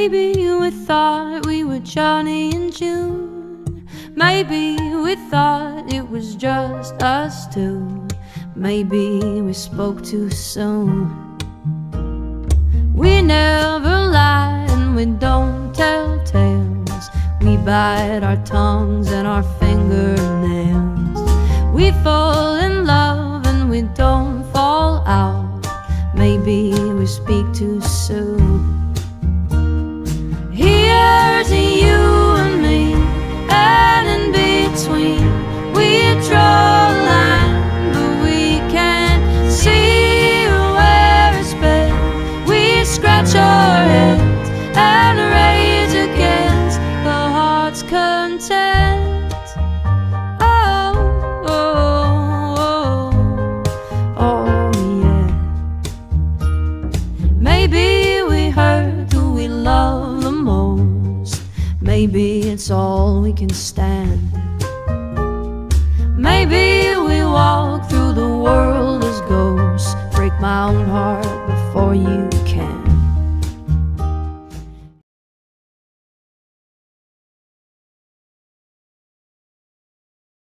Maybe we thought we were Johnny and June. Maybe we thought it was just us two. Maybe we spoke too soon. We never lie and we don't tell tales. We bite our tongues and our fingernails. We fall in love and we don't fall out. Maybe we speak too soon. Here's you and me, and in between we draw a line, but we can't see where it's been. We scratch our heads and rage against the heart's content. Oh, oh, oh, oh, yeah. Maybe we hurt who we love the most. Maybe it's all we can stand. Maybe we walk through the world as ghosts. Break my own heart before you can.